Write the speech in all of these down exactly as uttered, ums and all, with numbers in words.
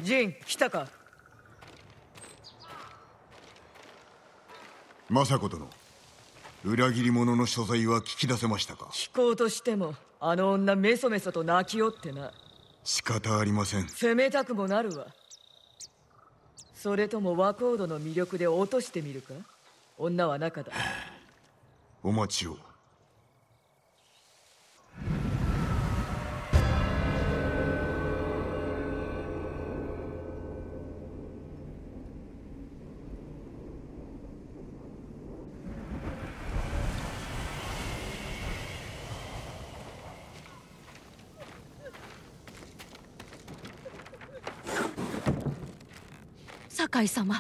ジン、来たか。 政子殿、裏切り者の所在は聞き出せましたか？ 聞こうとしてもあの女メソメソと泣きよってな。 仕方ありません。 責めたくもなるわ。それともワコードの魅力で落としてみるか。女は中だ。 お待ちを。 酒井様、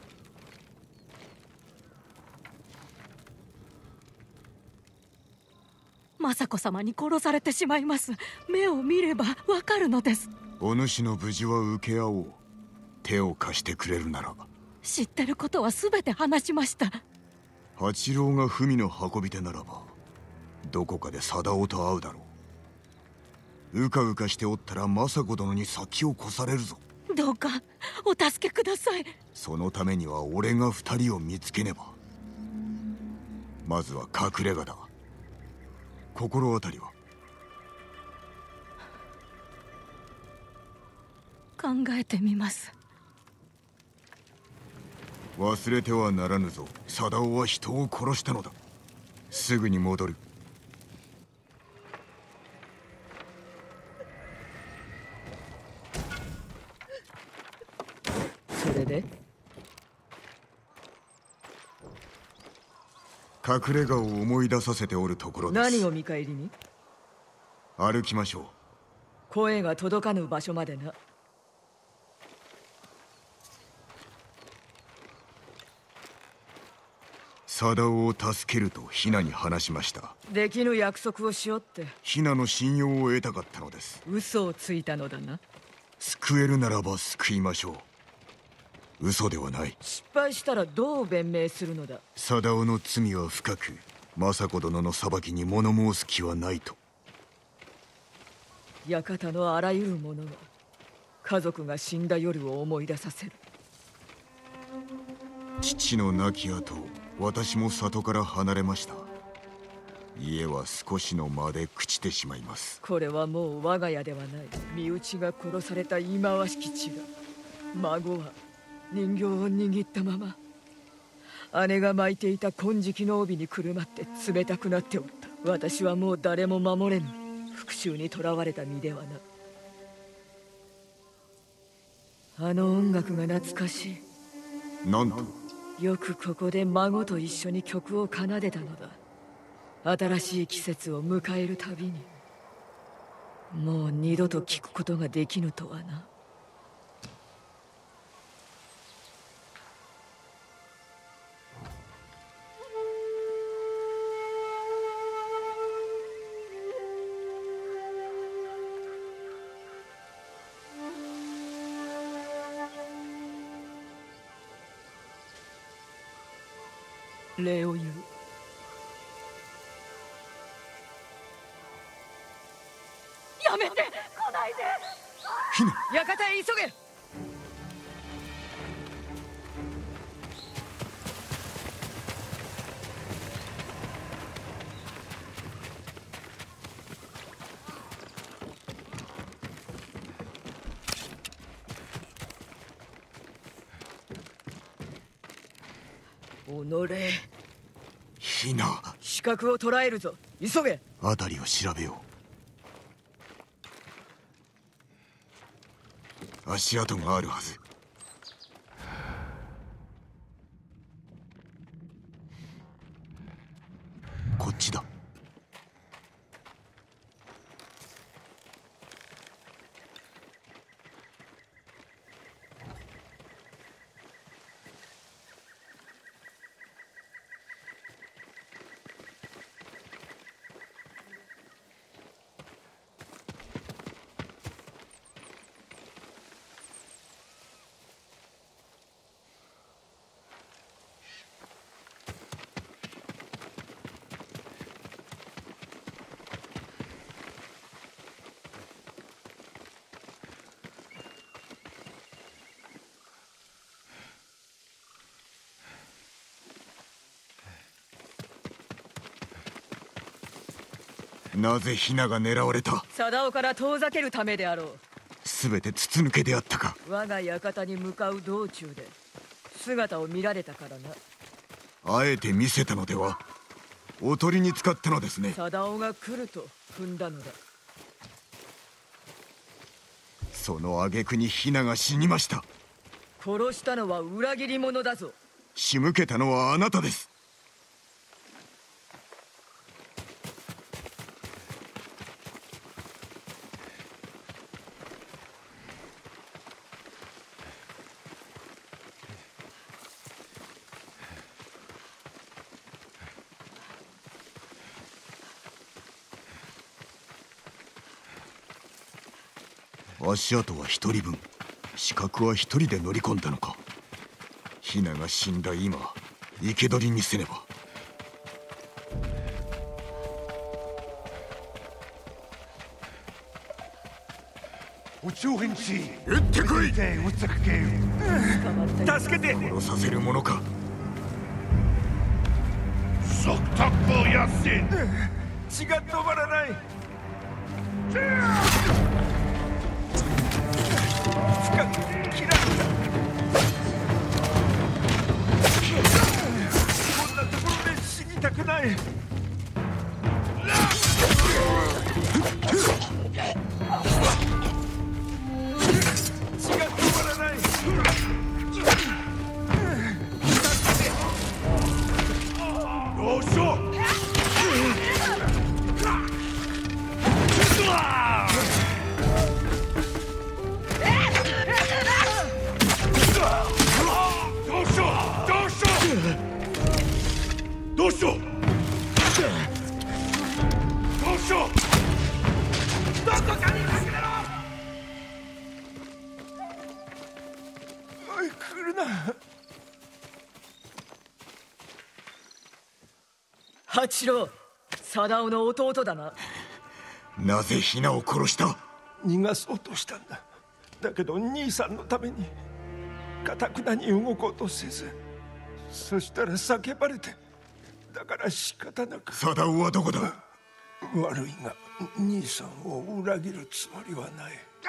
政子様に殺されてしまいます。目を見ればわかるのです。 お主の無事は受け合おう。手を貸してくれるなら。 知ってることは全て話しました。 八郎が文の運び手ならばどこかで貞夫と会うだろう。うかうかしておったら政子殿に先を越されるぞ。 どうかお助けください。 そのためには俺が二人を見つけねば。まずは隠れ家だ。心当たりは？ 考えてみます。 忘れてはならぬぞ。貞夫は人を殺したのだ。すぐに戻る。 それで隠れ家を思い出させておるところです。 何を見返りに？ 歩きましょう。 声が届かぬ場所までな。 貞夫を助けるとヒナに話しました。 できぬ約束をしよって。 ヒナの信用を得たかったのです。 嘘をついたのだな。 救えるならば救いましょう。嘘ではない。 失敗したらどう弁明するのだ。 貞夫の罪は深く、政子殿の裁きに物申す気はないと。 館のあらゆるものが家族が死んだ夜を思い出させる。 父の亡き後、私も里から離れました。家は少しの間で朽ちてしまいます。 これはもう我が家ではない。身内が殺された忌まわしき地が。孫は人形を握ったまま、姉が巻いていた金色の帯にくるまって冷たくなっておった。私はもう誰も守れぬ復讐にとらわれた身ではな。あの音楽が懐かしい。 なんと？ よくここで孫と一緒に曲を奏でたのだ。新しい季節を迎えるたびに。もう二度と聞くことができぬとはな。礼を言う。 やめて、来ないで。 ヒナ！ 館へ急げ。おのれ。 ヒナ！ 視覚を捉えるぞ。急げ。 辺りを調べよう。足跡があるはず。こっちだ。 なぜヒナが狙われた？ 貞夫から遠ざけるためであろう。 全て筒抜けであったか。 我が館に向かう道中で姿を見られたからな。 あえて見せたのでは？おとりに使ったのですね。 貞夫が来ると踏んだのだ。 その挙句にヒナが死にました。 殺したのは裏切り者だぞ。 仕向けたのはあなたです。足跡は一人分、死角は一人で乗り込んだのか。ヒナが死んだ今、生け捕りにせねば。 お超変地撃ってこい。 助けて。 殺させるものか。 速達をやせ。血が止まらない。深く切られた。こんなところで死にたくない。血が止まらない。どうしよう。どうしよう。どうしよう。どこかに隠れろ。おい、来るな。 八郎、貞夫の弟だな。 なぜヒナを殺した？ 逃がそうとしたんだ。だけど兄さんのために固くなに動こうとせず、そしたら叫ばれて、だから仕方なく。 貞夫はどこだ？ 悪いが兄さんを裏切るつもりはない。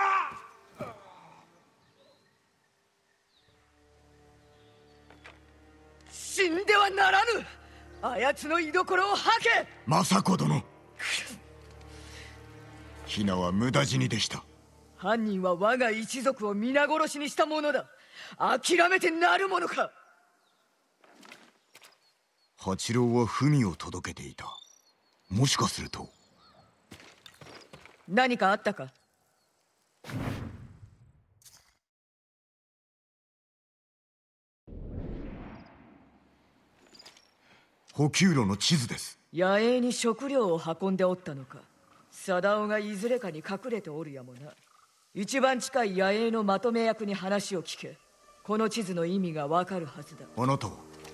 死んではならぬ。あやつの居所を吐け。 政子殿。ヒナは無駄死にでした。 犯人は我が一族を皆殺しにした者だ。諦めてなるものか。 八郎は文を届けていた。もしかすると。 何かあったか？ 補給路の地図です。 野営に食料を運んでおったのか。貞夫がいずれかに隠れておるやもな。一番近い野営のまとめ役に話を聞け。この地図の意味がわかるはずだ。 あなたは？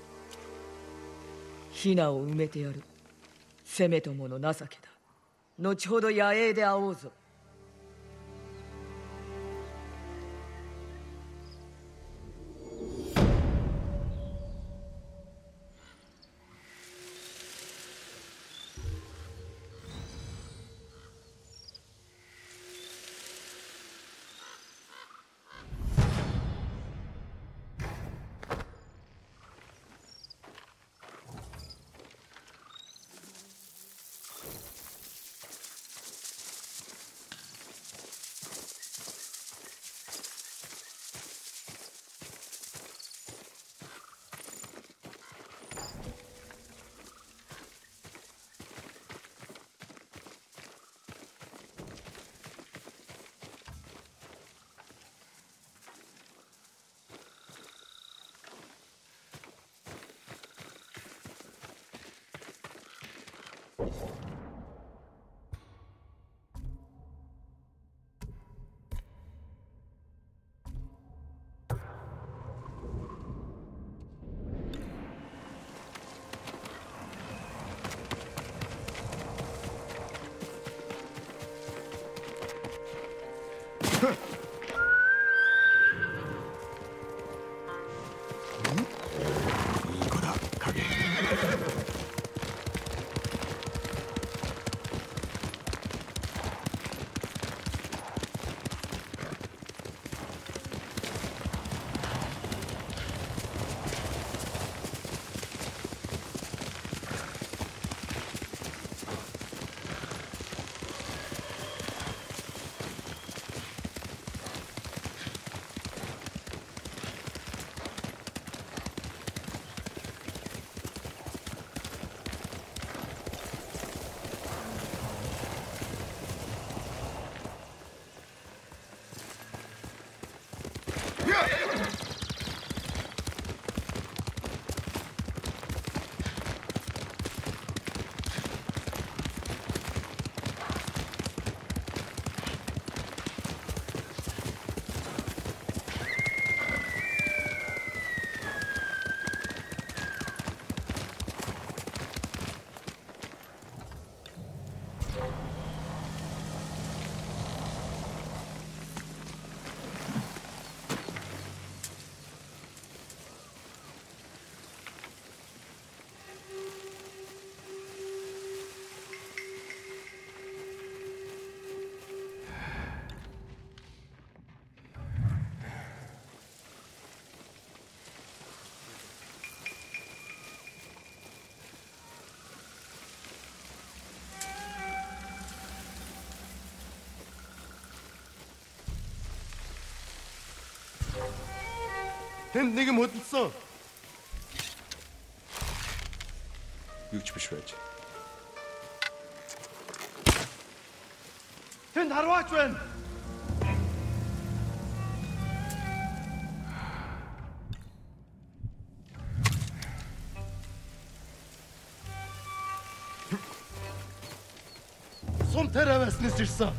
ヒナを埋めてやる。せめともの情けだ。後ほど野営で会おうぞ。 いい子だ、影。 걘 내게 못 있어. 육즙을 줘야지. 걘 나로 와, 쭌. 손 테라베스니 쓸서.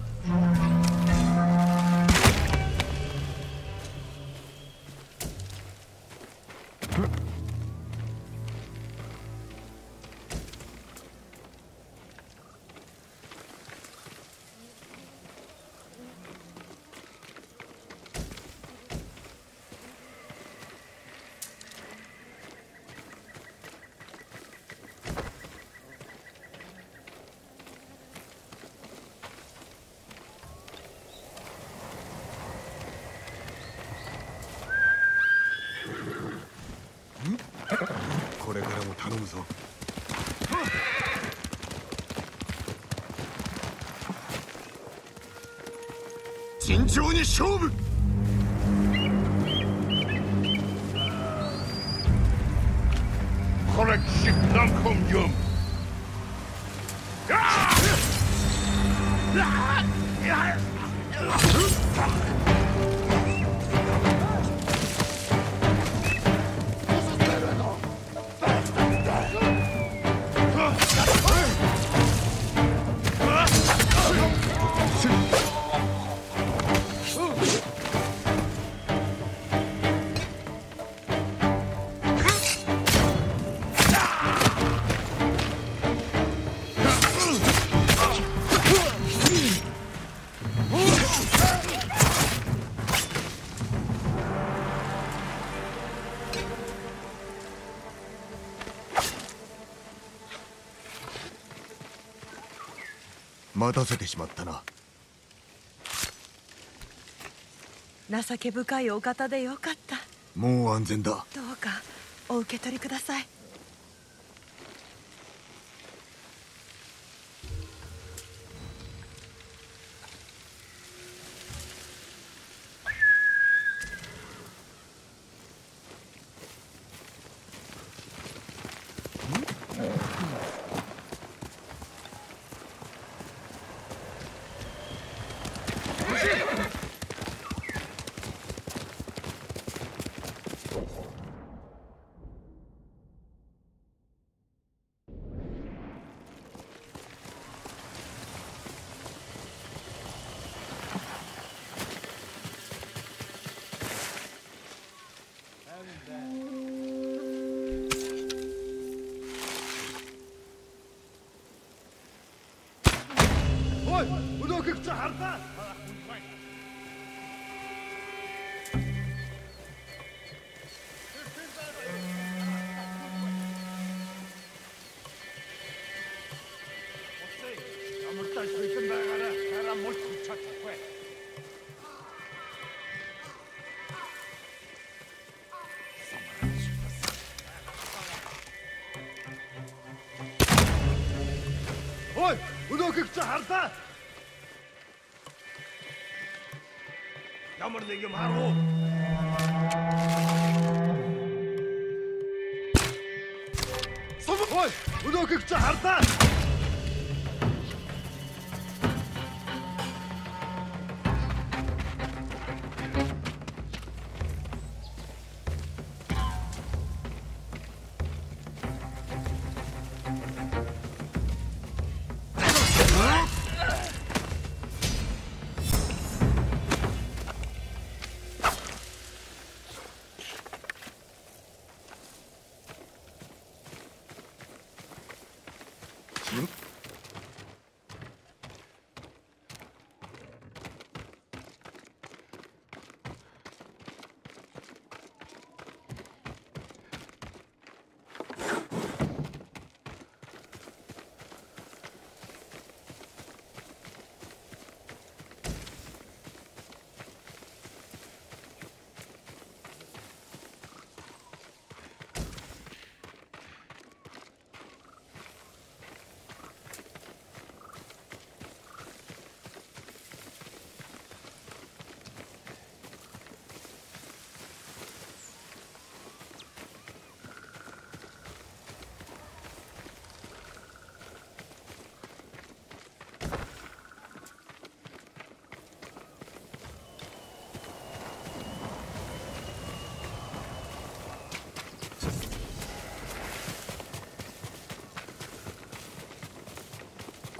これからも頼むぞ。慎重に勝負。 Correct식 남kom좀. 待たせてしまったな。 情け深いお方でよかった。 もう安全だ。 どうかお受け取りください。 Ой, өнөө гэгч хардаа. Ямар нэг юм харуу. Ой, өнөө гэгч хардаа.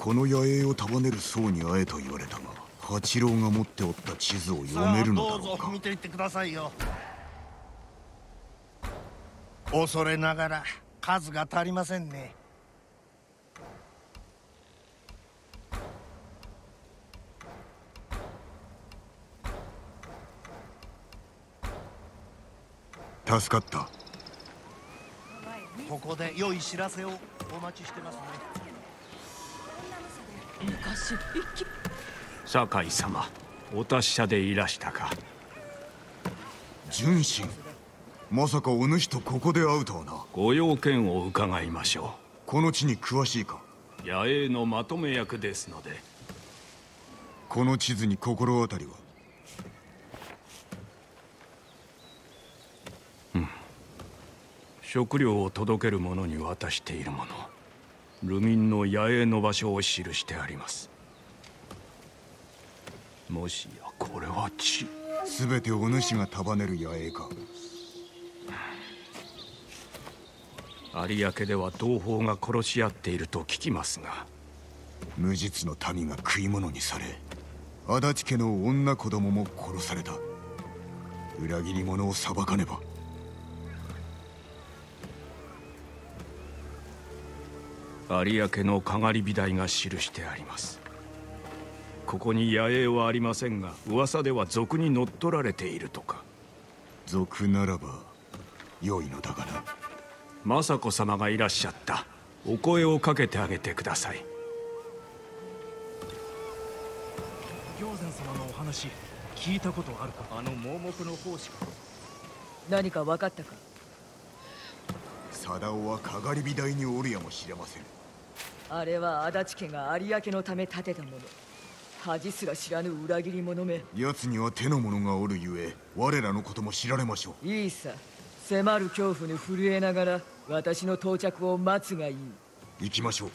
この野営を束ねる僧に会えと言われたが、八郎が持っておった地図を読めるのだろうか。 どうぞ見ていってくださいよ。恐れながら数が足りませんね。 助かった。 ここで良い知らせをお待ちしてますね。 昔一気酒井様、お達者でいらしたか。 純真、まさかお主とここで会うとはな。 ご用件を伺いましょこの地に詳しいか。 う。野営のまとめ役ですので。 この地図に心当たりは。 食料を届ける者に渡しているもの、流民の野営の場所を記してあります。もしやこれは血。 すべてお主が束ねる野営か。 有明では同胞が殺し合っていると聞きますが。 無実の民が食い物にされ、足立家の女子供も殺された。裏切り者を裁かねば。 有明のかがり火台が記してあります。ここに野営はありませんが、噂では賊に乗っ取られているとか。 賊ならば良いのだがな。 政子様がいらっしゃった。お声をかけてあげてください。 行善様のお話聞いたことあるか。あの盲目の奉仕か。 何か分かったか。 貞夫はかがり火台におるやもしれません。 あれは足立家が有明のため建てたもの。恥すら知らぬ裏切り者め。 奴には手の者がおるゆえ、我らのことも知られましょう。 いいさ、迫る恐怖に震えながら私の到着を待つがいい。 行きましょう。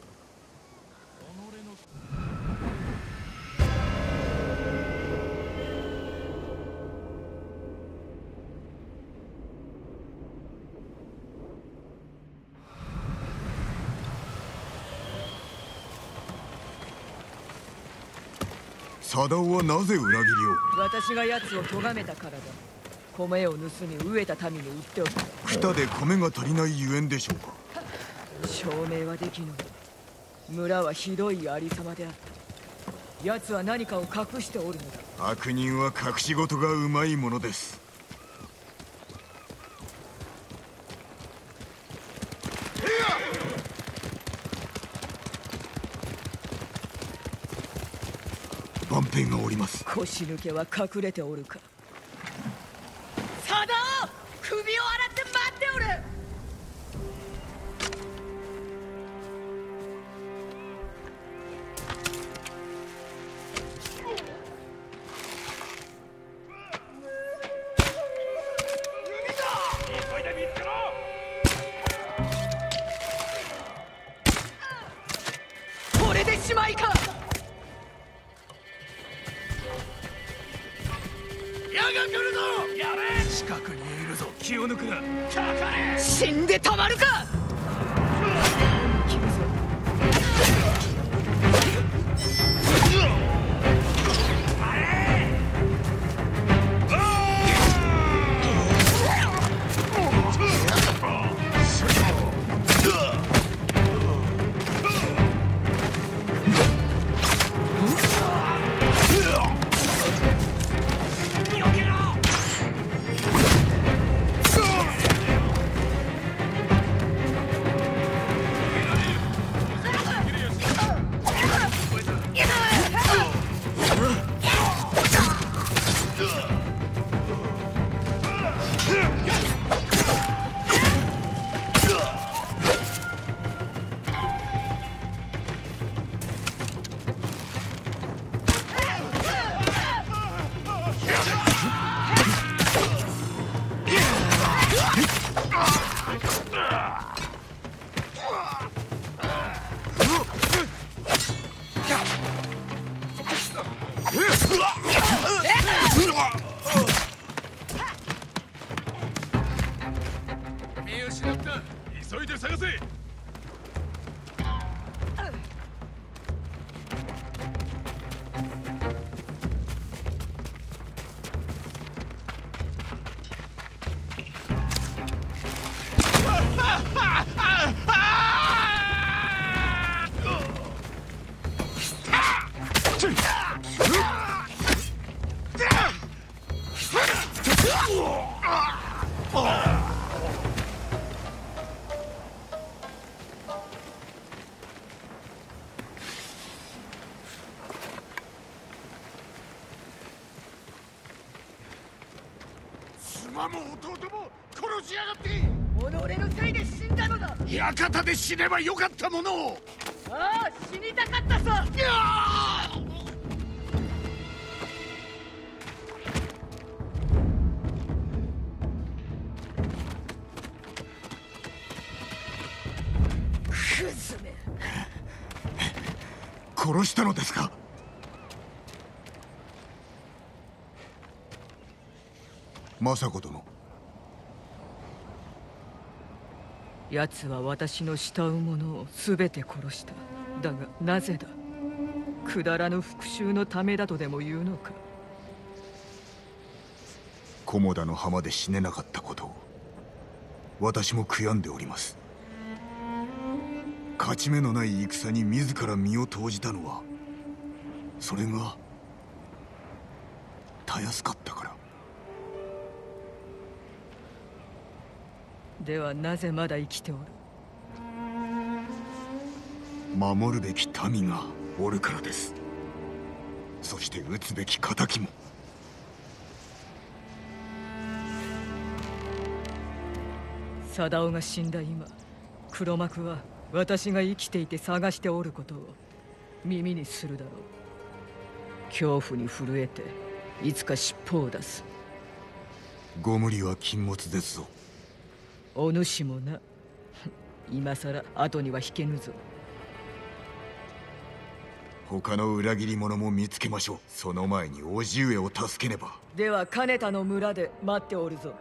貞夫はなぜ裏切りを。 私が奴を咎めたからだ。米を盗み飢えた民に売っておく。 草で米が足りないゆえんでしょうか。 証明はできぬ。村はひどいありさまであった。奴は何かを隠しておるのだ。 悪人は隠し事がうまいものです。万兵がおります。 腰抜けは隠れておるか。貞夫、首を洗って待っておる。これでしまいか。 近くにいるぞ。気を抜くな。 死んでたまるか。切るぞ。 急いで探せ。 妻も弟も殺しやがって己のせいで死んだのだ。 館で死ねばよかったものを。 ああ、死にたかったさ。クズめ。 殺したのですか？政子殿。 奴は私の慕う者を全て殺した。だがなぜだ？くだらぬ復讐のためだとでも言うのか？ 菰田の浜で死ねなかったことを私も悔やんでおります。勝ち目のない戦に自ら身を投じたのは、それがたやすかったから。 ではなぜまだ生きておる？ 守るべき民がおるからです。そして討つべき仇も。 貞夫が死んだ今、黒幕は私が生きていて探しておることを耳にするだろう。恐怖に震えていつか尻尾を出す。 ご無理は禁物ですぞ。 お主もな。今さら後には引けぬぞ。 他の裏切り者も見つけましょう。その前に叔父上を助けねば。 では金田の村で待っておるぞ。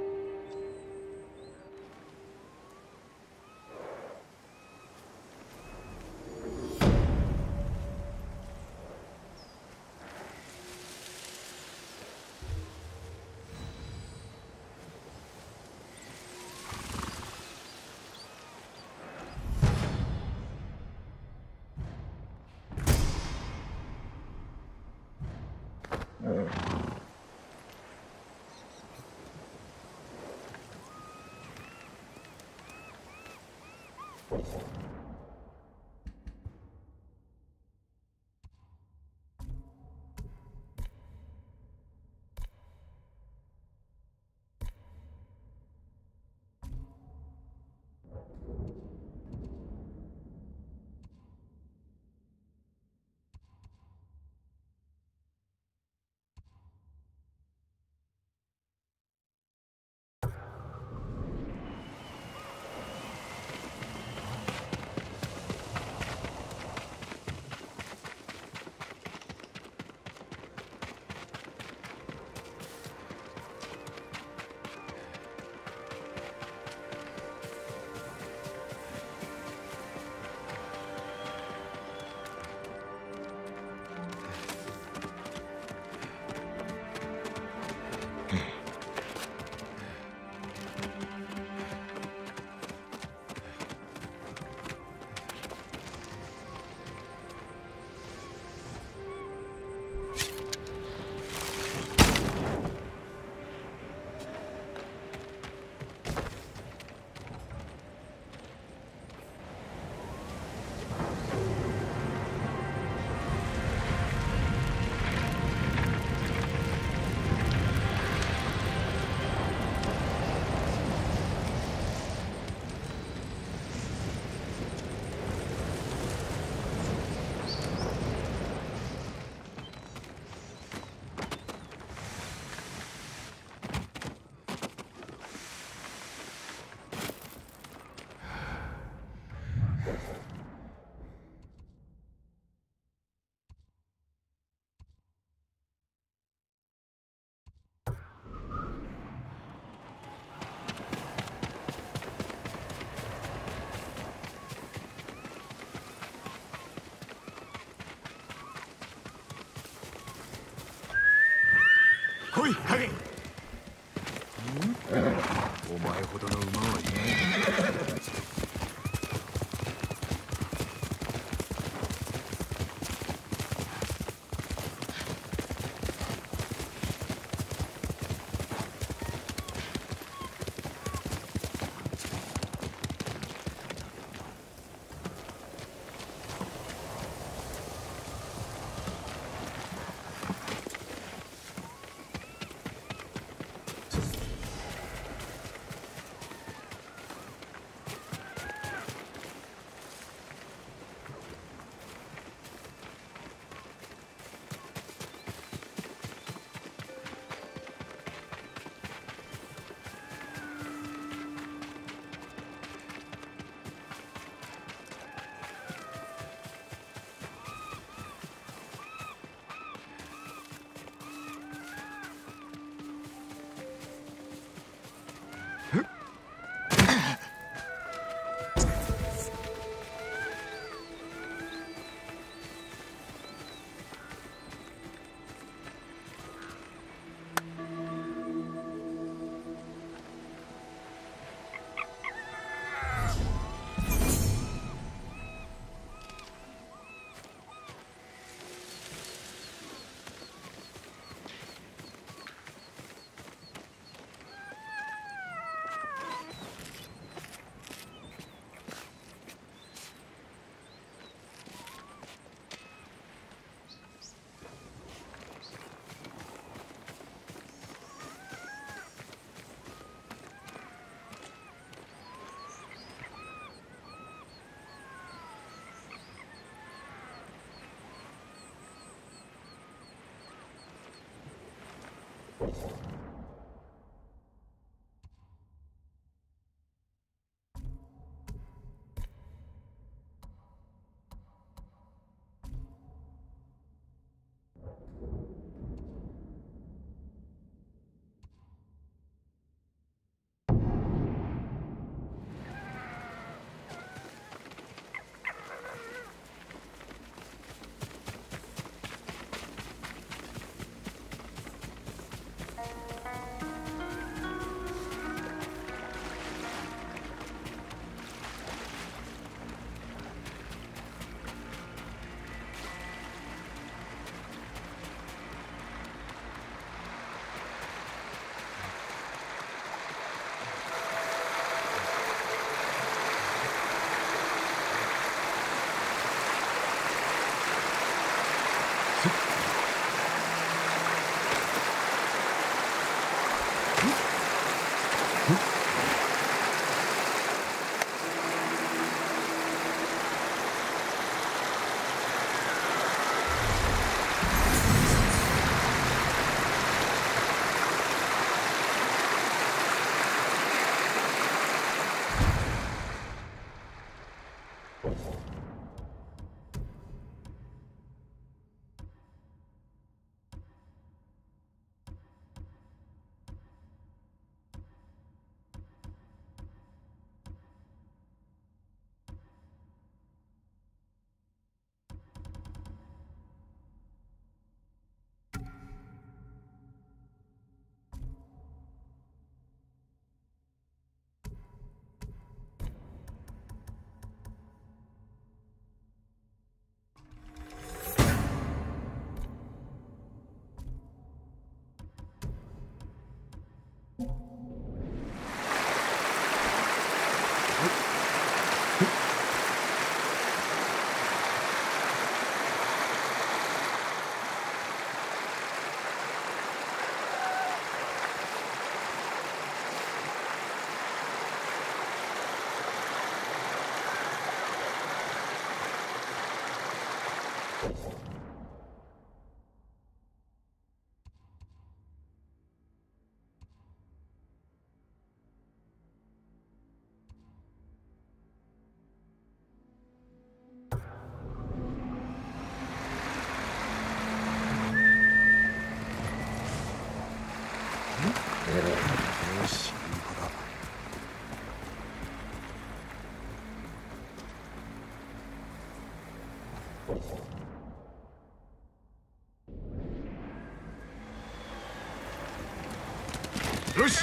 来い影。お前ほどの馬はいない。 よし、いい子だ。よし。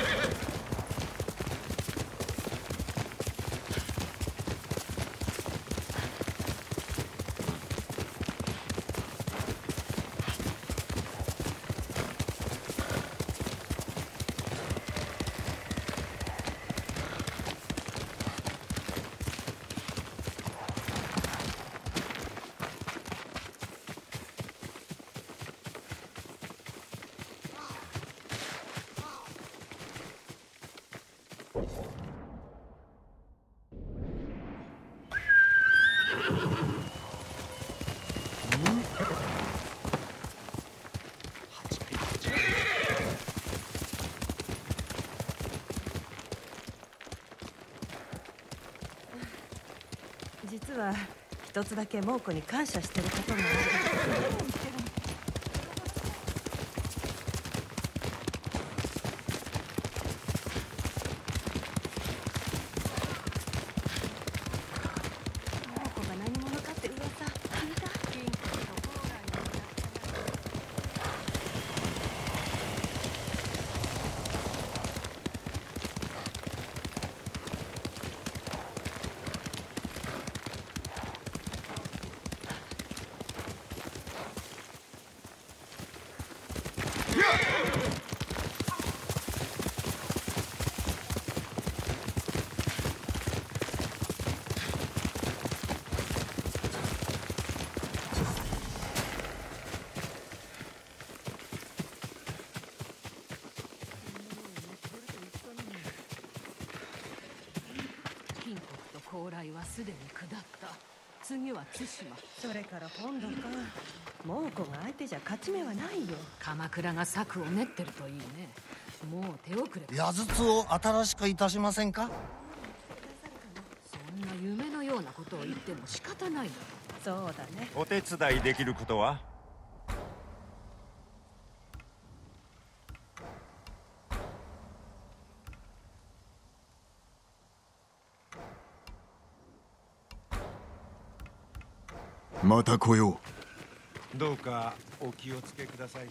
実は一つだけ猛虎に感謝してることがある。猛虎が何者かって噂聞いた？ 金国と高麗はすでに下った。次は対馬。 それから本土か。 猛虎が相手じゃ勝ち目はないよ。 鎌倉が策を練ってるといいね。もう手遅れ。 矢筒を新しくいたしませんか？ そんな夢のようなことを言っても仕方ないだろ。 そうだね。 お手伝いできることは？ また来よう。どうかお気をつけください。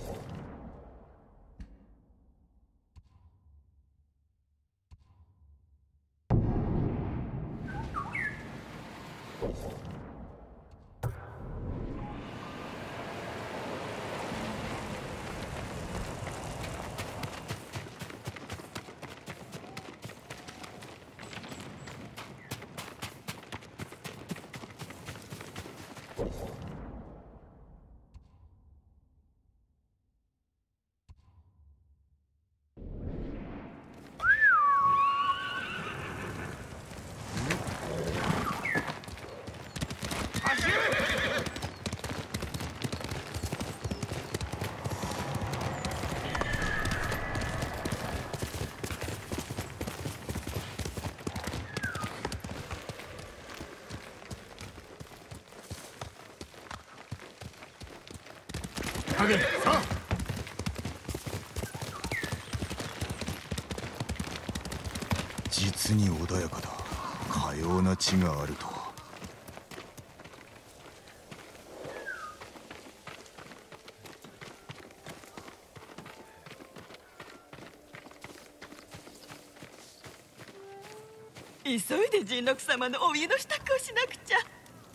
影、さあ。 実に穏やかだ。かような地があるとは。 急いで神六様のお湯の支度をしなくちゃ。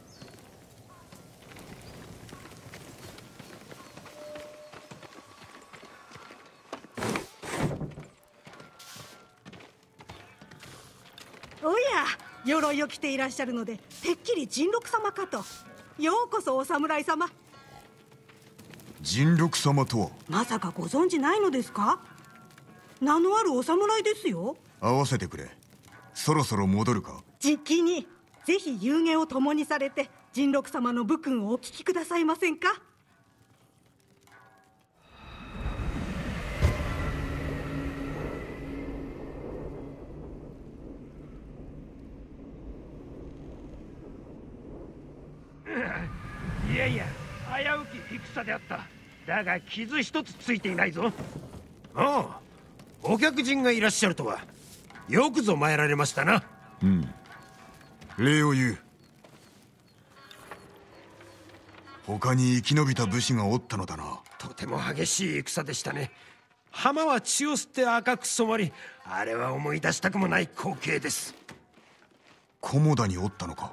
おや、鎧を着ていらっしゃるのでてっきり神六様かと。ようこそお侍様。 神六様とは？ まさかご存じないのですか？名のあるお侍ですよ。 会わせてくれ。そろそろ戻るか？ じきに。ぜひ夕げを共にされて神六様の武訓をお聞きくださいませんか？ いやいや、危うき戦であった。だが傷一つついていないぞ。 ああ、お客人がいらっしゃるとは。よくぞ参られましたな。 うん。礼を言う。他に生き延びた武士がおったのだな。 とても激しい戦でしたね。浜は血を吸って赤く染まり、あれは思い出したくもない光景です。 菰田におったのか？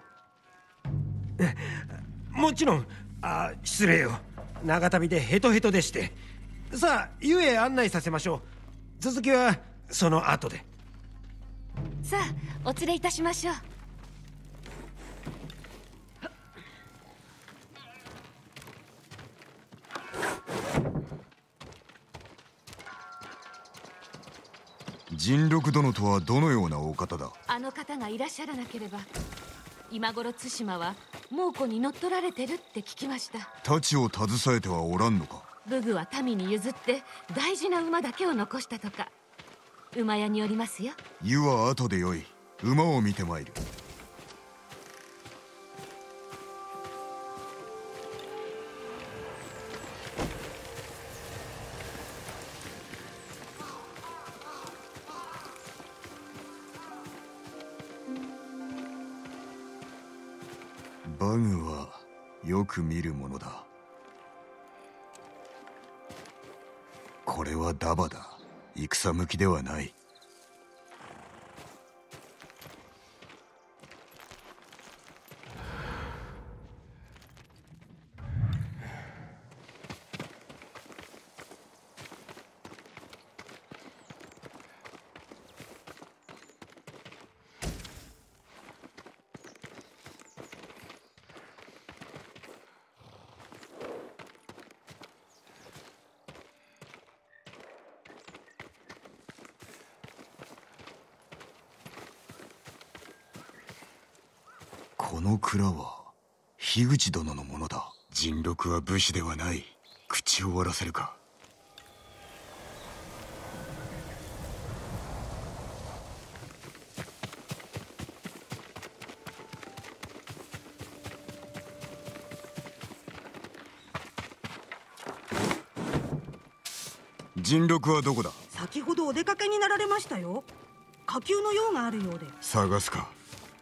もちろん。あ、失礼よ。長旅でヘトヘトでして。さあ、湯へ案内させましょう。続きはその後で。 さあ、お連れいたしましょう。 神六殿とはどのようなお方だ？ あの方がいらっしゃらなければ今頃対馬は猛虎に乗っ取られてるって聞きました。 太刀を携えてはおらんのか？ 武具は民に譲って大事な馬だけを残したとか。馬屋によりますよ。 湯は後でよい。馬を見てまいる。バグはよく見るものだ。これはダバだ。戦向きではない。この蔵は樋口殿のものだ。 人禄は武士ではない。口を割らせるか。人禄はどこだ？ 先ほどお出かけになられましたよ。火急の用があるようで。 探すか。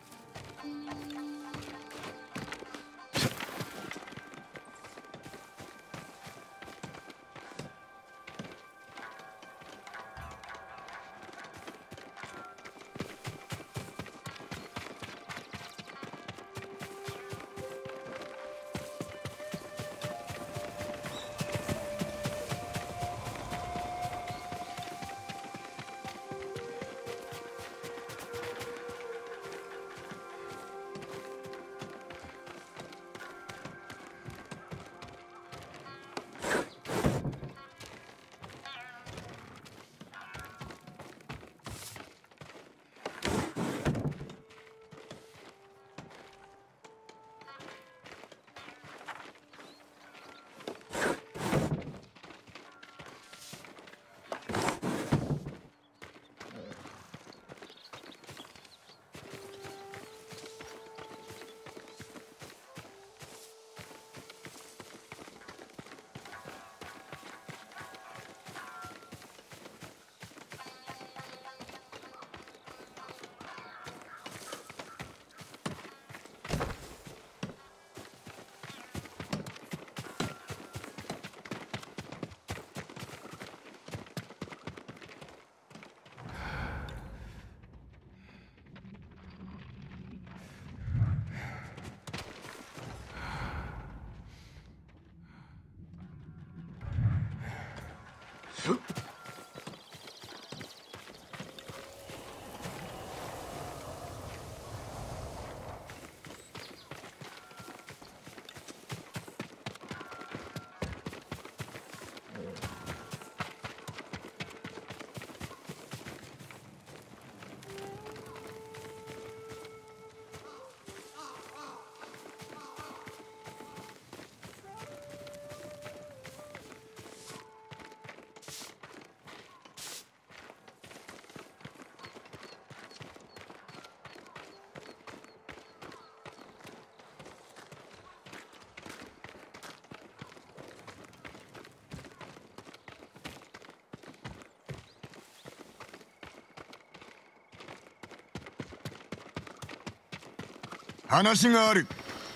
話がある。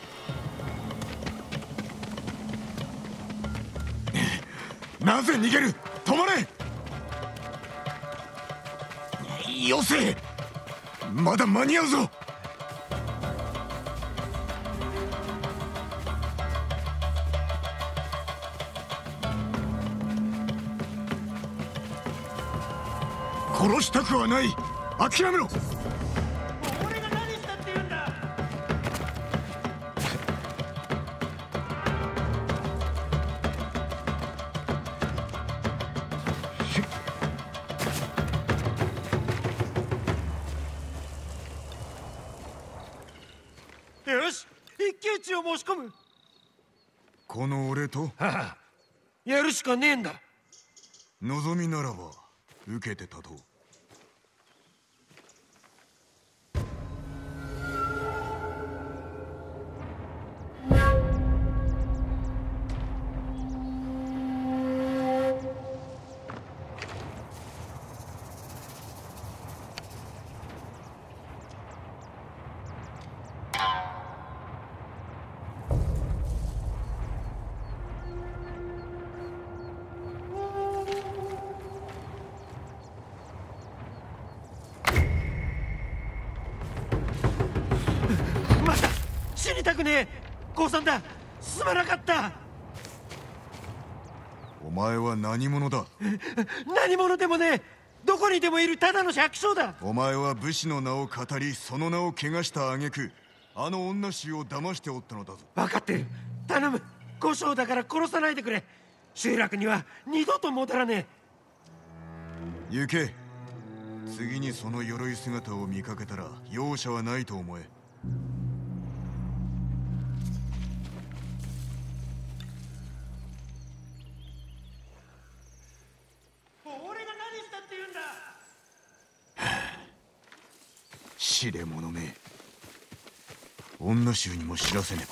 なぜ逃げる？止まれ！よせ！まだ間に合うぞ！殺したくはない。諦めろ。 俺が何したって言うんだ。よし、一騎打ちを申し込む。 この俺と？ はあ、やるしかねえんだ。 望みならば受けて立とう。 死にたくねえ。降参だ。すまなかった。 お前は何者だ？ 何者でもねえ。どこにでもいるただの百姓だ。 お前は武士の名を語り、その名を汚した挙句、あの女衆を騙しておったのだぞ。 分かってる。頼む。小姓だから殺さないでくれ。集落には二度と戻らねえ。行け。次にその鎧姿を見かけたら容赦はないと思え。 痴れ者め。女衆にも知らせねば。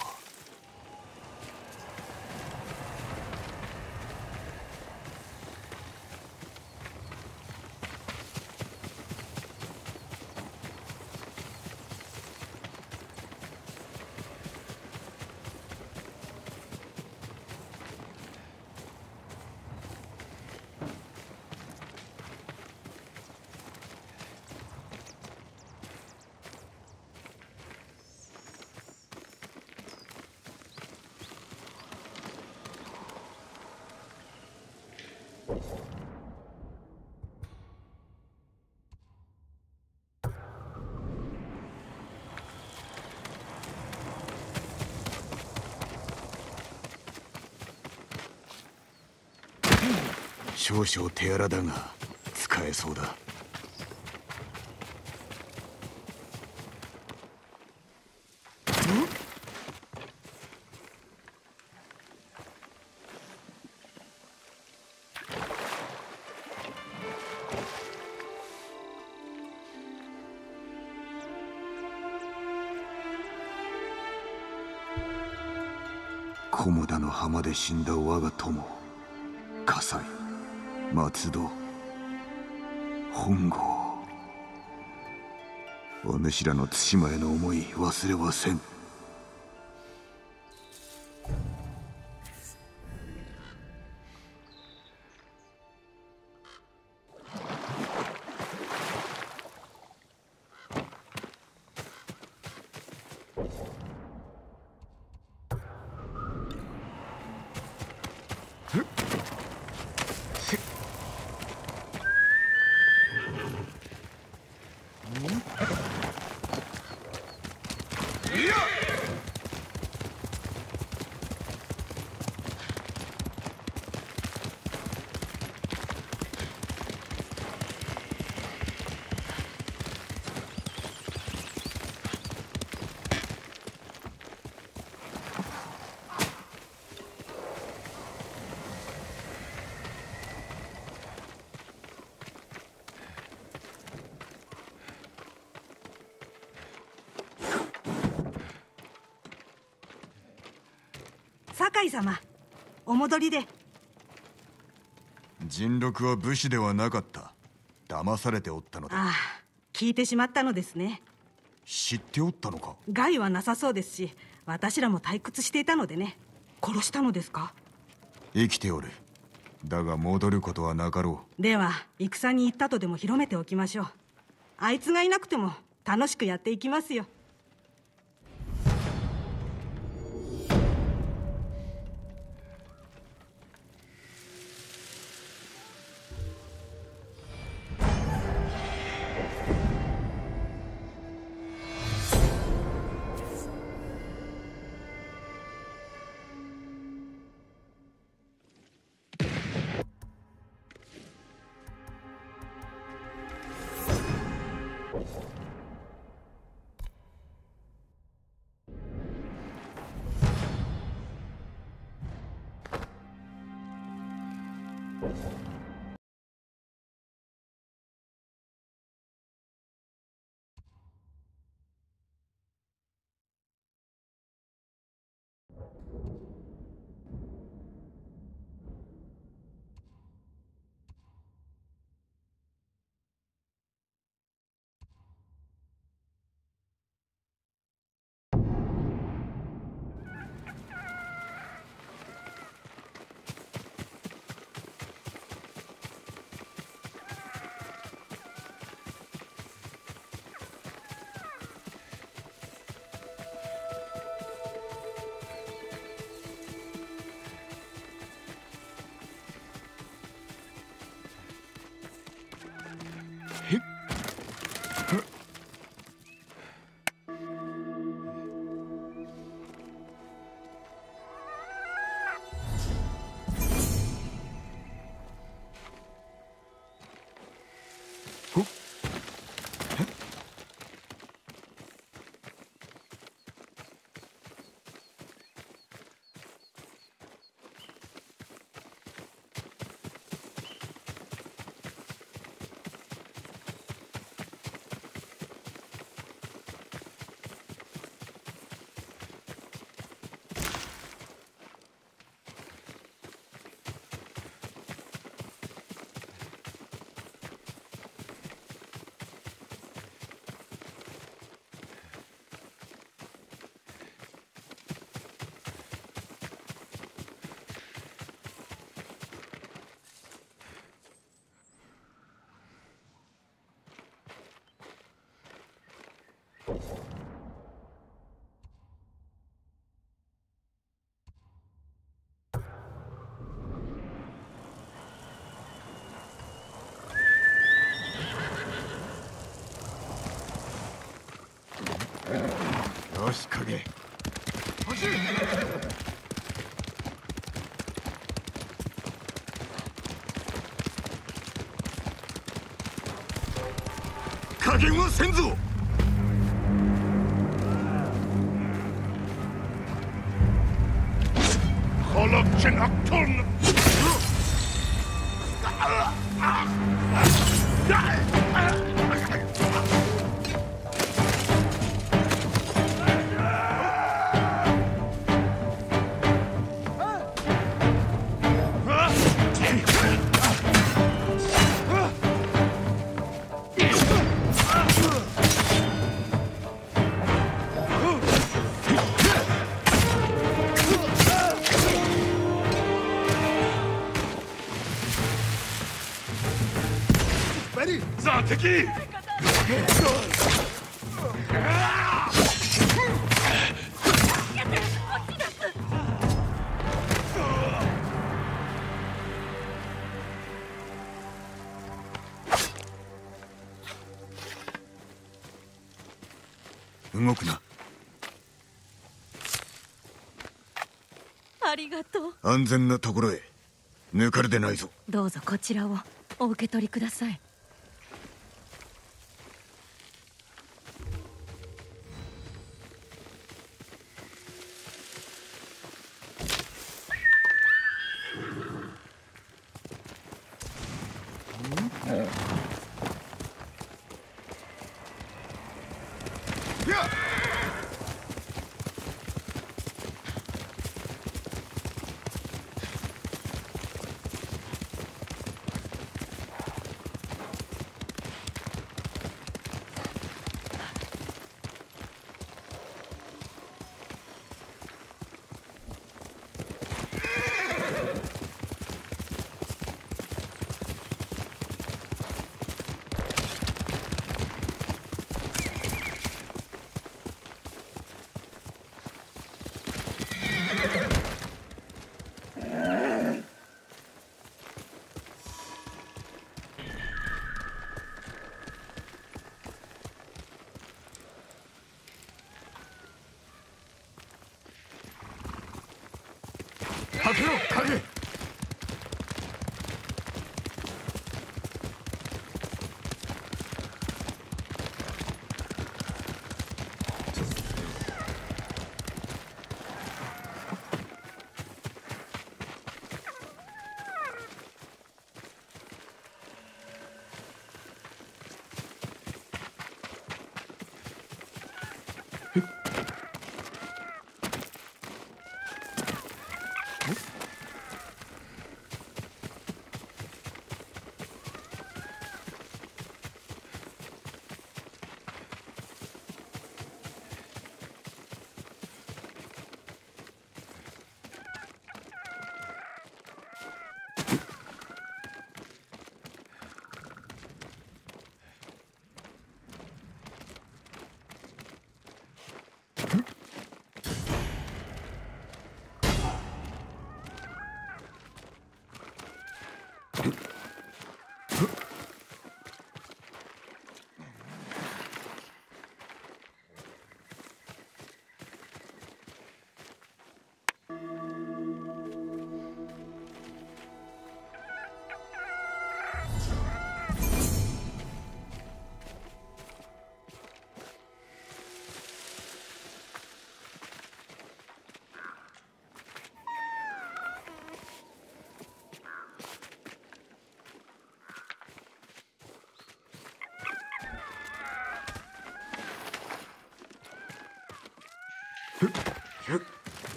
少々手荒だが使えそうだ。菰田の浜で死んだ我が友、葛西、松戸、本郷、お主らの対馬への思い忘れはせん。 酒井様、お戻りで。 人禄は武士ではなかった。騙されておったのだ。 ああ、聞いてしまったのですね。 知っておったのか。 害はなさそうですし、私らも退屈していたのでね。殺したのですか。 生きておる。だが戻ることはなかろう。では戦に行ったとでも広めておきましょう。あいつがいなくても楽しくやっていきますよ。 よし影、走れ。加減はせんぞ。 خلق أكتونさあ敵。 動くな。 ありがとう。 安全なところへ。抜かれでないぞ。 どうぞこちらをお受け取りください。 開けろ影。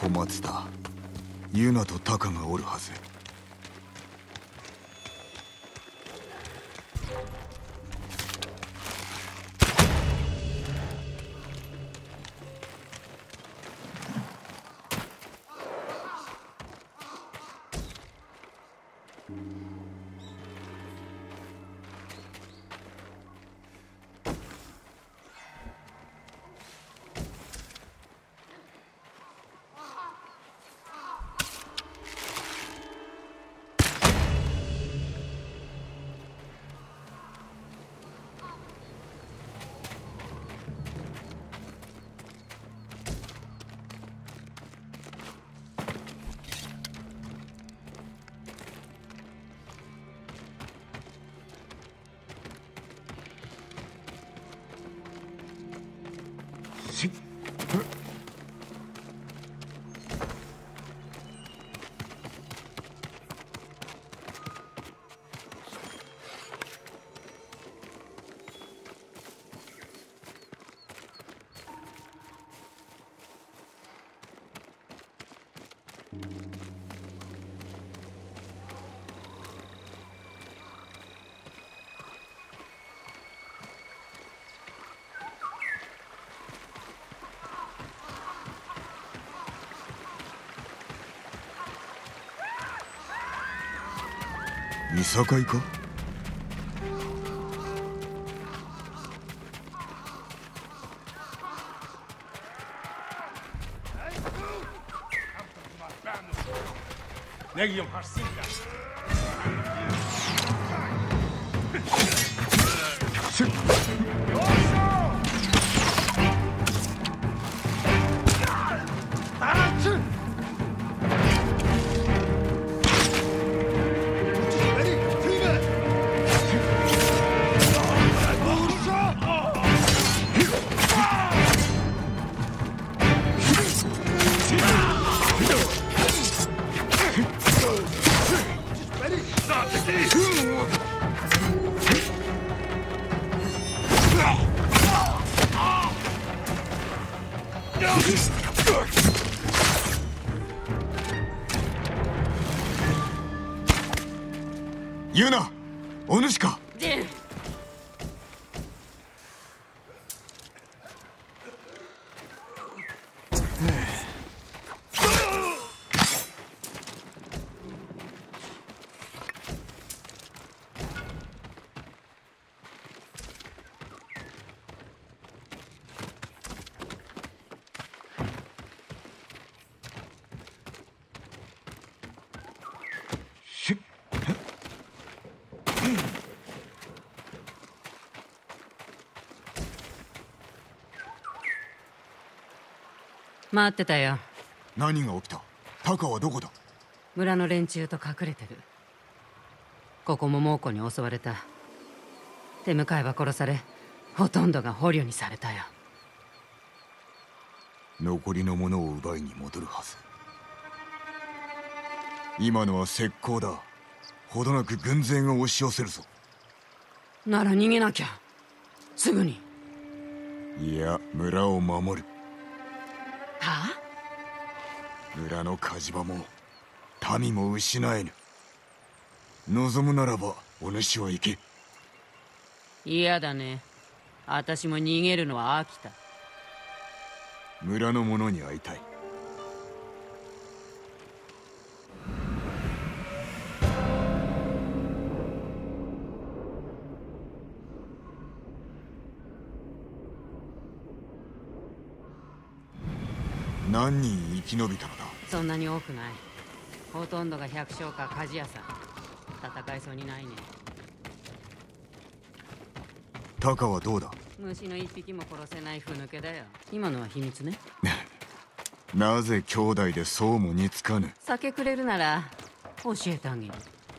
小松だ。ユナとタカがおるはず。いさかいか？ユナ、お主か？ ジン。 待ってたよ。 何が起きた？タカはどこだ？ 村の連中と隠れてる。ここも猛虎に襲われた。手向かいは殺され、ほとんどが捕虜にされたよ。 残りのものを奪いに戻るはず。今のは石膏だ。ほどなく軍勢が押し寄せるぞ。 なら逃げなきゃ。すぐに。 いや、村を守る。 はあ？村の火事場も民も失えぬ。望むならばお主は行け。 嫌だね。私も逃げるのは飽きた。 村の者に会いたい。何人生き延びたのだ？ そんなに多くない。ほとんどが百姓か鍛冶屋さん。戦いそうにないね。 タカはどうだ？ 虫の一匹も殺せないふぬけだよ。今のは秘密ね。 なぜ兄弟でそうも似つかぬ？ 酒くれるなら教えてあげる。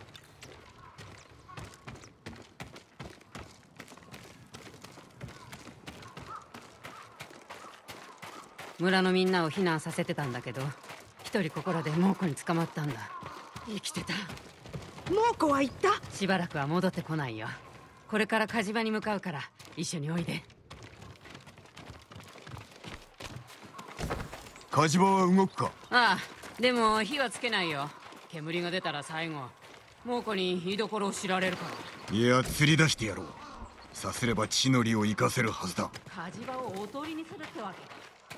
村のみんなを避難させてたんだけど、一人ここらで猛虎に捕まったんだ。生きてた。 猛虎は行った？ しばらくは戻ってこないよ。これから火事場に向かうから一緒においで。 火火事場は動くか？ ああ、でも火はつけないよ。煙が出たら最後猛虎に居所を知られるから。 いや、釣り出してやろう。さすれば地の利を生かせるはずだ。 火事場をおとりにするってわけ。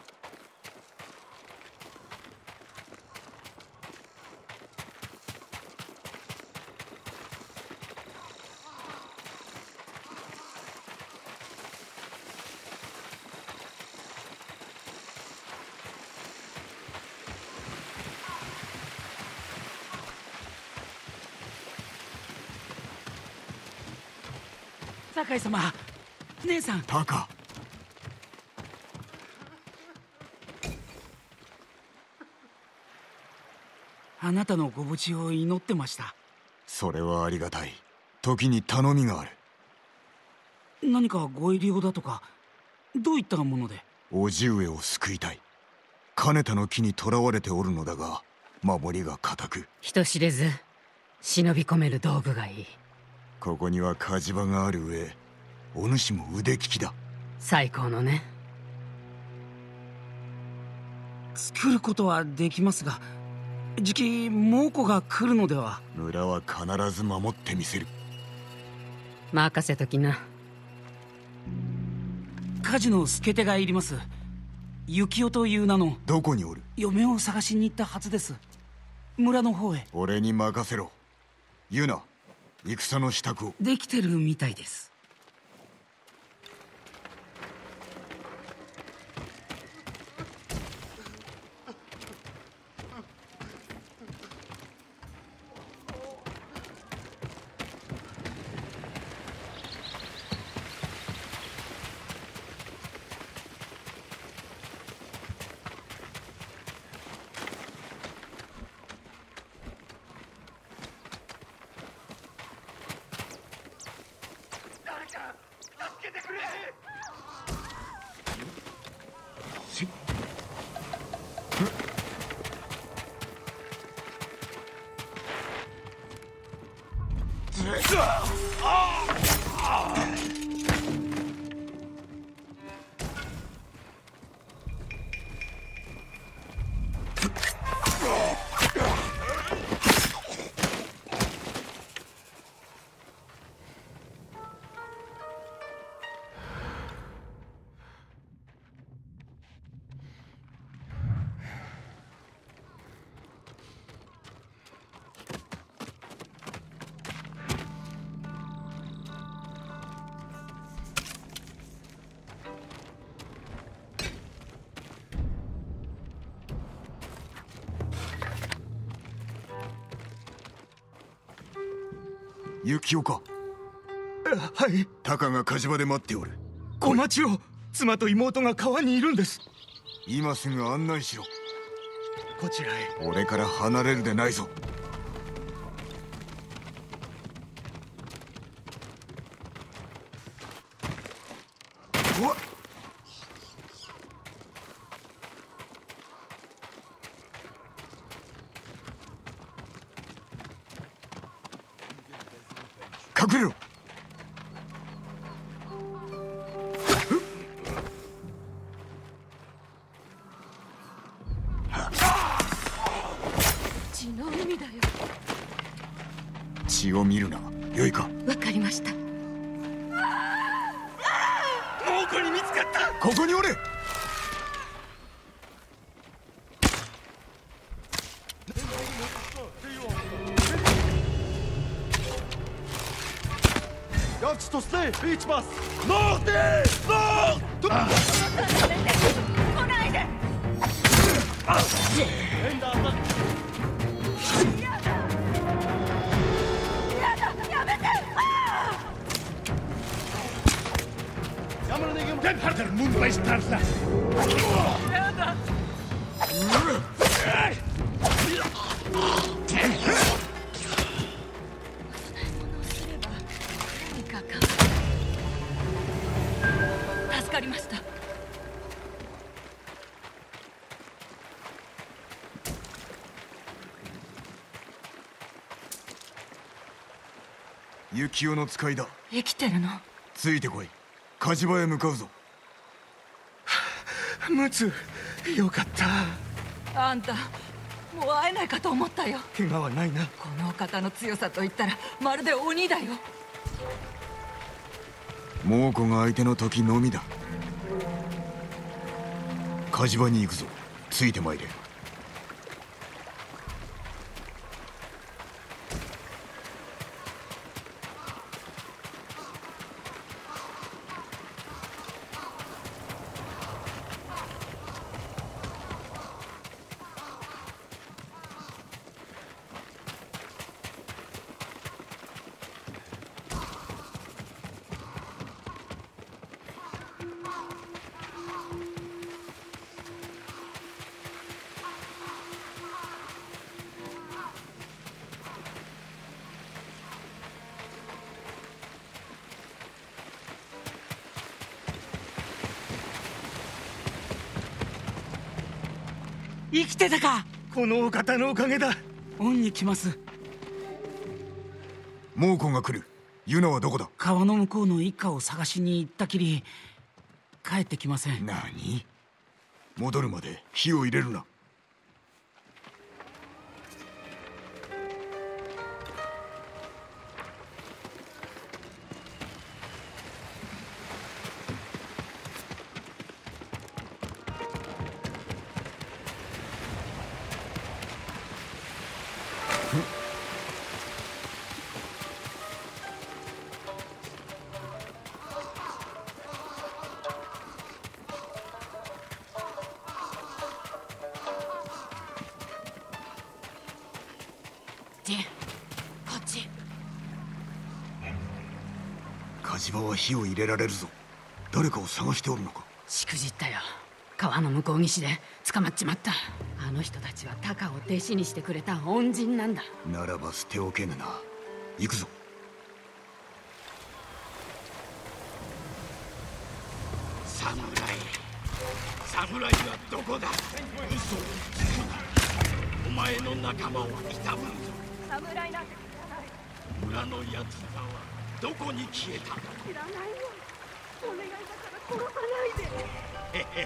酒井様、姉さん。 タカ。 あなたのご無事を祈ってました。 それはありがたい。時に頼みがある。 何かご入り用だとか、どういったもので？ 叔父上を救いたい。金田の木に囚われておるのだが、守りが固く。 人知れず忍び込める道具がいい。 ここには火事場がある上、お主も腕利きだ。 最高のね。 作ることはできますが、じき猛虎が来るのでは。 村は必ず守ってみせる。 任せときな。 火事の助手がいります。幸男という名の。 どこにおる？ 嫁を探しに行ったはずです。村の方へ。 俺に任せろ。言うな、戦の支度を。 できてるみたいです。 幸男か？ はい。 タカが火事場で待っておる。 お待ちを。妻と妹が川にいるんです。 今すぐ案内しろ。 こちらへ。 俺から離れるでないぞ。うわっ！隠れろ。 血の海だよ。 血を見るな。よいか？ わかりました。 猛虎に見つかった。 ここにおれ。 Jakt's to stay! Reach bus! North east! North! 来ないで！ エンダーだ！ やだ！やだ！やめて！ Jammer nigga! Den har der Mund bei Starsla! やだ！助かりました。 幸男の使いだ。 生きてるの？ ついてこい。火事場へ向かうぞ。 ムツ、よかった。 あんた、もう会えないかと思ったよ。 怪我はないな。 この方の強さといったらまるで鬼だよ。 猛虎が相手の時のみだ。火事場に行くぞ。ついてまいれ。 生きてたか。 このお方のおかげだ。 恩に来ます。 猛虎が来る。ユナはどこだ。 川の向こうの一家を探しに行ったきり帰ってきません。 何？戻るまで火を入れるな。 ジン、こっち。 火事場は火を入れられるぞ。誰かを探しておるのか。 しくじったよ。川の向こう岸で捕まっちまった。あの人たちはタカを弟子にしてくれた恩人なんだ。 ならば捨ておけぬな。行くぞ。 侍侍はどこだ。嘘をつくな。お前の仲間を悼むぞ。 侍なんて村のやつらはどこに消えた。 知らないよ。お願いだから殺さないで。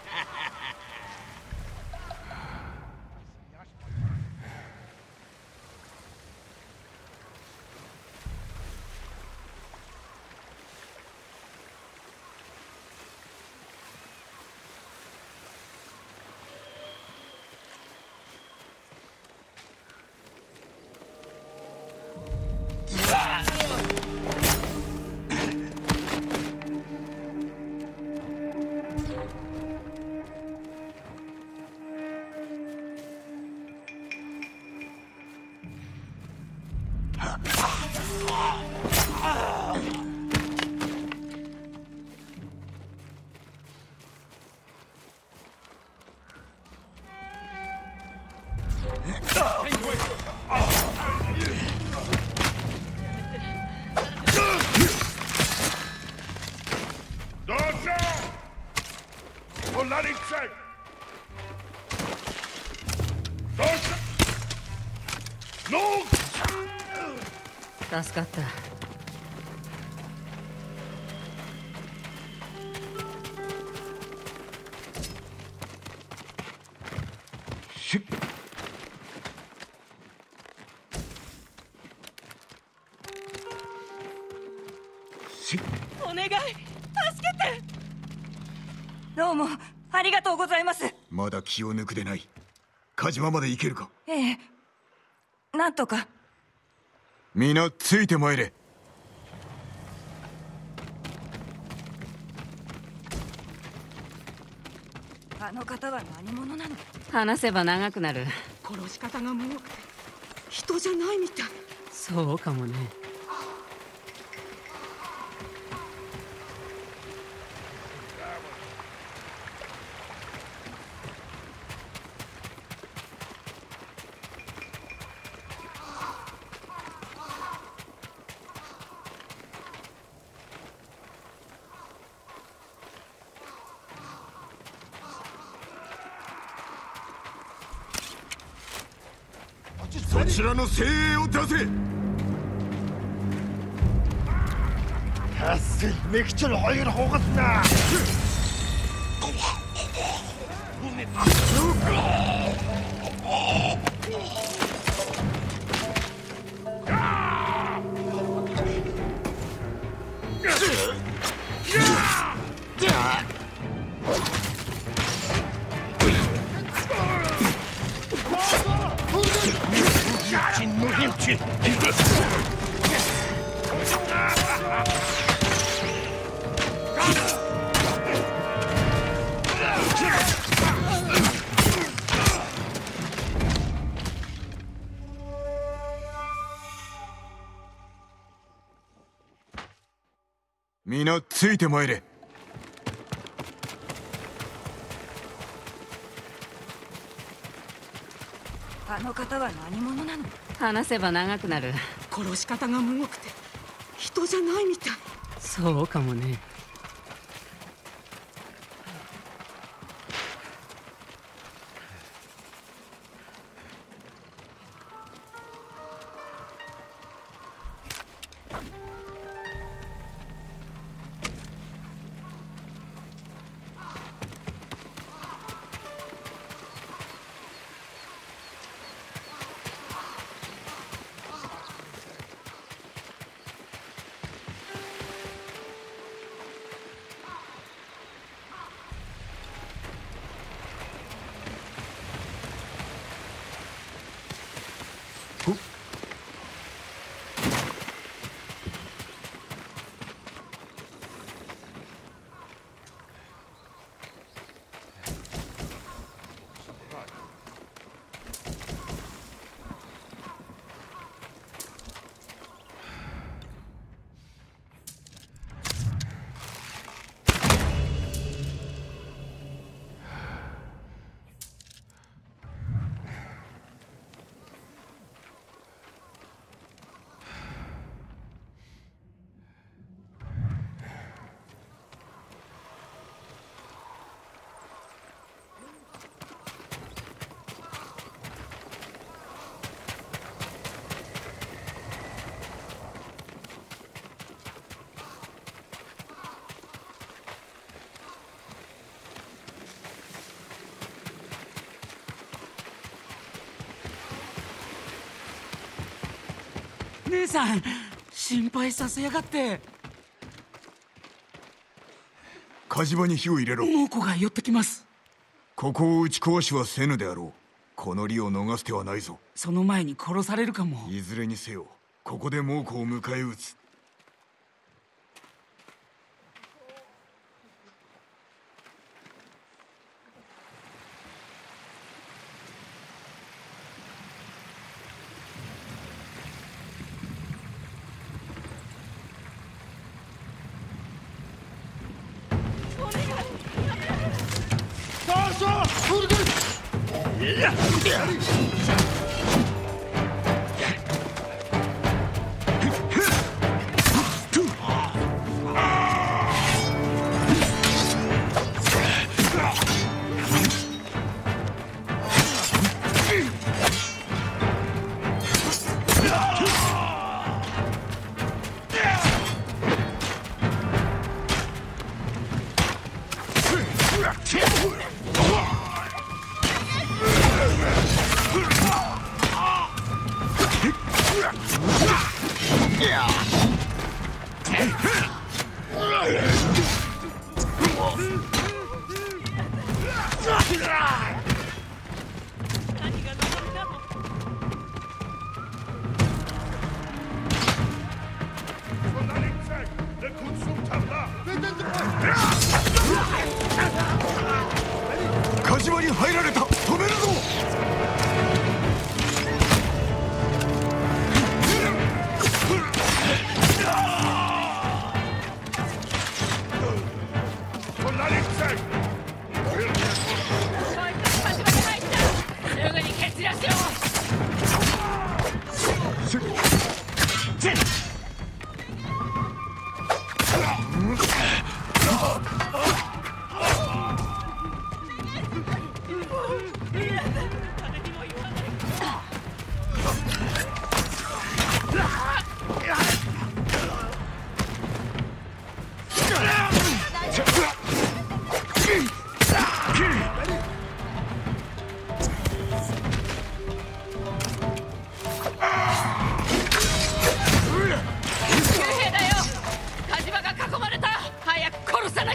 助かった。 ししお願い、助けて。どうもありがとうございます。 まだ気を抜くでない。火事場まで行けるか。 ええ、なんとか。 皆ついてまいれ。 あの方は何者なの。 話せば長くなる。 殺し方がもろくて人じゃないみたい。 そうかもね。 そちらの精鋭を出せ。 هسي ميكتشل غير هوغتنا 皆ついてまいれ。 あの方は何者なの？ 話せば長くなる。 殺し方がむごくて人じゃないみたい。 そうかもね。 姉さん、心配させやがって。 火事場に火を入れろ。 猛虎が寄ってきます。 ここを打ち壊しはせぬであろう。この利を逃す手はないぞ。 その前に殺されるかも。 いずれにせよ、ここで猛虎を迎え撃つ。火事場に入られた。止めるぞ。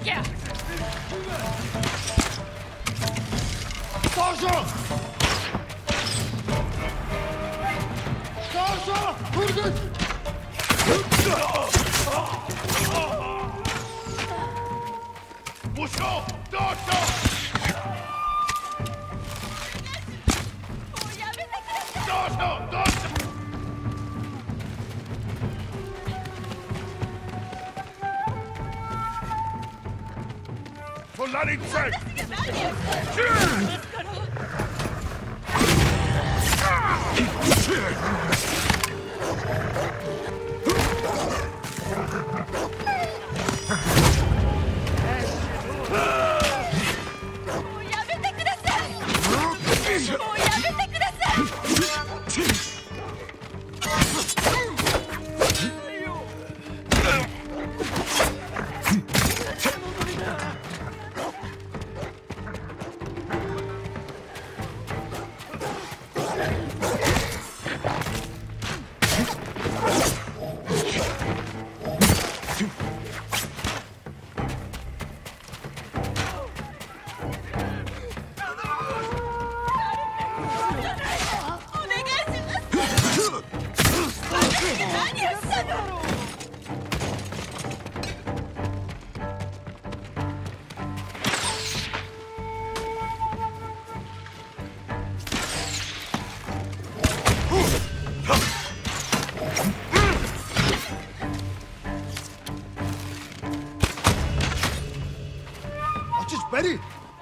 きゃ。 Sasha! Sasha! Vurgun! Boşa! Sasha! 何くさい。Ready?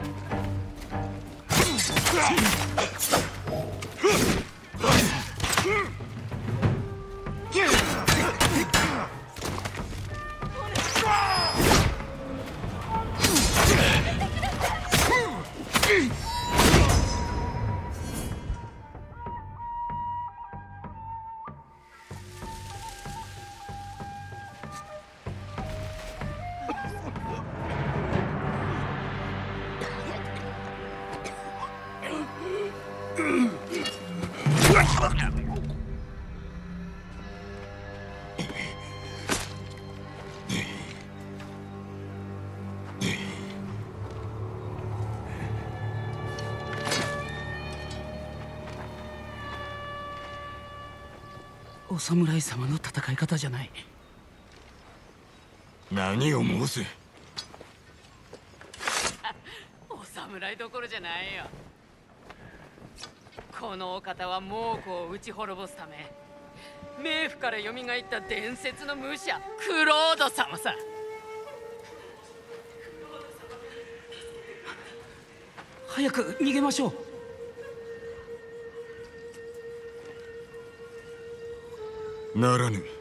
お侍様の戦い方じゃない。 何を申す。 お侍どころじゃないよ。このお方は猛虎を撃ち滅ぼすため冥府から蘇った伝説の武者クロード様さ。 早く逃げましょう。 ならぬ。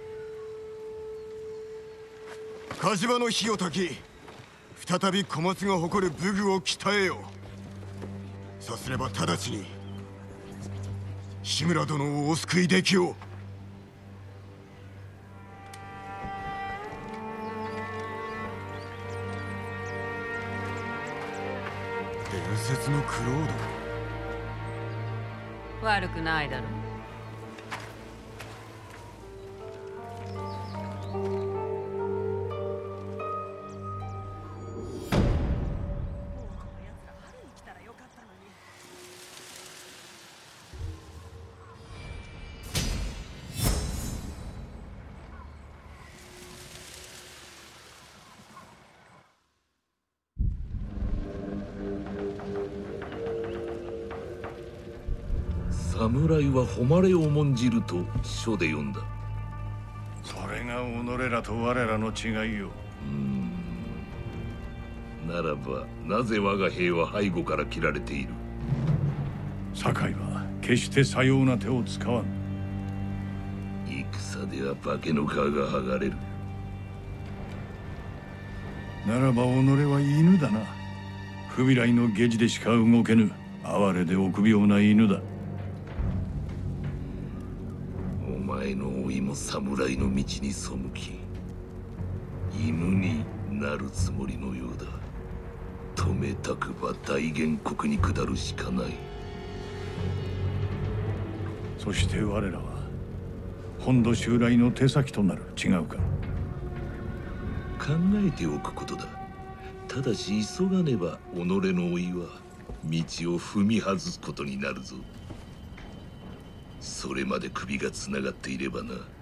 火事場の火を焚き再び小松が誇る武具を鍛えよう。さすれば直ちに志村殿をお救いできよう。伝説のクロード。 悪くないだろう。 侍は誉れを重んじると書で読んだ。 それが己らと我らの違いよ。 うーんならばなぜ我が兵は背後から切られている。 堺は決してさような手を使わん。 戦では化けの皮が剥がれる。 ならば己は犬だな。不備来の下地でしか動けぬ哀れで臆病な犬だ。 お前の老いも侍の道に背き犬になるつもりのようだ。止めたくば大元国に下るしかない。 そして我らは本土襲来の手先となる。違うか。 考えておくことだ。 ただし急がねば己の老いは道を踏み外すことになるぞ。それまで首がつながっていればな。